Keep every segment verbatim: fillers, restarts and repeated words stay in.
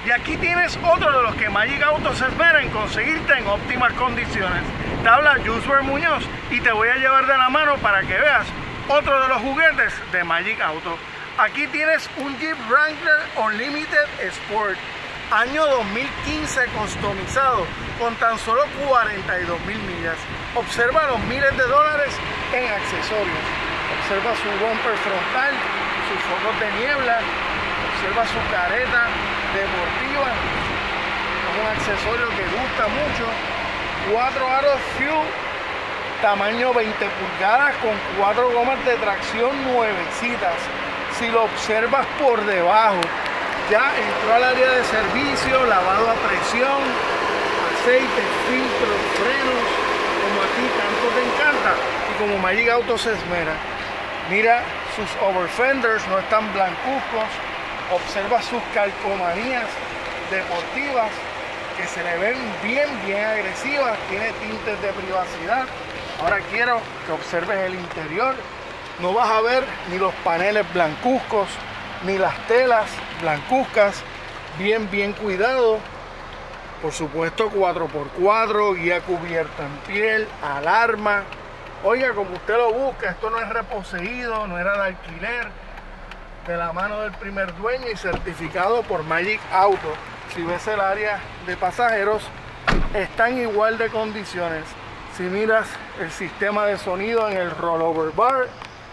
Y aquí tienes otro de los que Magic Auto se esmera en conseguirte en óptimas condiciones. Te habla Jusber Muñoz y te voy a llevar de la mano para que veas otro de los juguetes de Magic Auto. Aquí tienes un Jeep Wrangler Unlimited Sport, año dos mil quince, customizado con tan solo cuarenta y dos mil millas. Observa los miles de dólares en accesorios. Observa su bumper frontal, sus focos de niebla, observa su careta deportiva, es un accesorio que gusta mucho. Cuatro aros Fuel, tamaño veinte pulgadas, con cuatro gomas de tracción nuevecitas. Si lo observas por debajo, ya entró al área de servicio, lavado a presión, aceite, filtros, frenos, como a ti tanto te encanta y como Magic Auto se esmera. Mira, sus overfenders no están blancuzcos. Observa sus calcomanías deportivas que se le ven bien, bien agresivas. Tiene tintes de privacidad. Ahora quiero que observes el interior. No vas a ver ni los paneles blancuzcos, ni las telas blancuzcas. Bien, bien cuidado. Por supuesto, cuatro por cuatro, guía cubierta en piel, alarma. Oiga, como usted lo busca, esto no es reposeído, no era de alquiler, de la mano del primer dueño y certificado por Magic Auto. Si ves el área de pasajeros, está en igual de condiciones. Si miras el sistema de sonido en el rollover bar,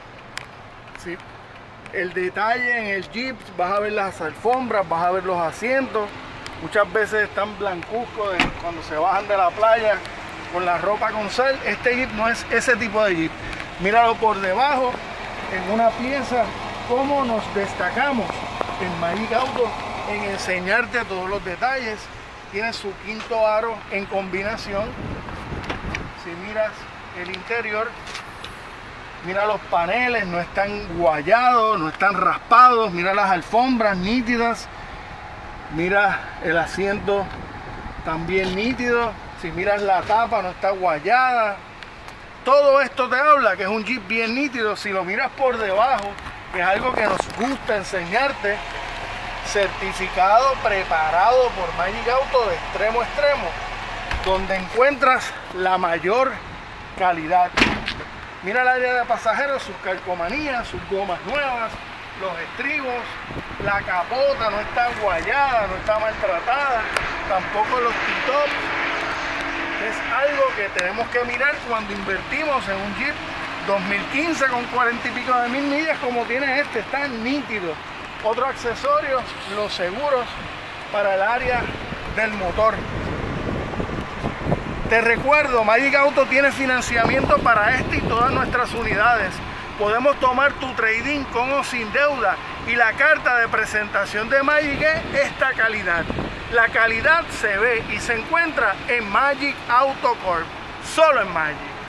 si el detalle en el Jeep, vas a ver las alfombras, vas a ver los asientos. Muchas veces están blancuzcos de cuando se bajan de la playa con la ropa con sal. Este Jeep no es ese tipo de Jeep. Míralo por debajo, en una pieza, cómo nos destacamos en Magic Auto en enseñarte todos los detalles. Tiene su quinto aro en combinación. Si miras el interior, mira los paneles, no están guayados, no están raspados. Mira las alfombras nítidas. Mira el asiento también nítido. Si miras la tapa, no está guayada. Todo esto te habla que es un Jeep bien nítido. Si lo miras por debajo, que es algo que nos gusta enseñarte, certificado, preparado por Magic Auto de extremo a extremo, donde encuentras la mayor calidad. Mira el área de pasajeros, sus calcomanías, sus gomas nuevas, los estribos, la capota no está guayada, no está maltratada, tampoco los T-tops. Es algo que tenemos que mirar cuando invertimos en un Jeep dos mil quince con cuarenta y pico de mil millas como tiene este, está nítido. Otro accesorio, los seguros para el área del motor. Te recuerdo, Magic Auto tiene financiamiento para este y todas nuestras unidades. Podemos tomar tu trading con o sin deuda y la carta de presentación de Magic es esta calidad. La calidad se ve y se encuentra en Magic Auto Corp, solo en Magic.